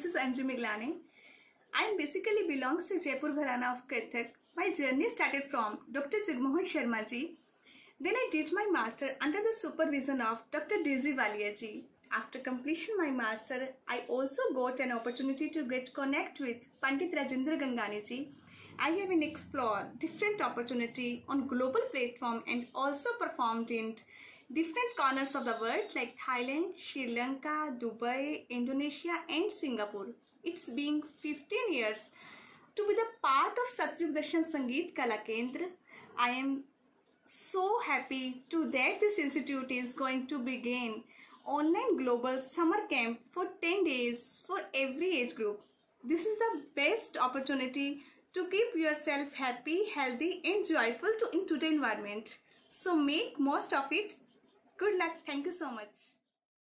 This is Anju Miglani. I basically belongs to Jaipur Gharana of Kathak. My journey started from Dr. Jagmohan Sharma ji. Then I did my master under the supervision of Dr. Daisy Walia ji. After completion my master, I also got an opportunity to get connect with Pandit Rajendra Gangani ji. I have been explored different opportunity on global platform and also performed in different corners of the world like Thailand, Sri Lanka, Dubai, Indonesia and Singapore. It's been 15 years to be the part of Satyug Darshan Sangeet Kala Kendra. I am so happy to that this institute is going to begin online global summer camp for 10 days for every age group. This is the best opportunity to keep yourself happy, healthy and joyful in today's environment. So make most of it. Good luck. Thank you so much.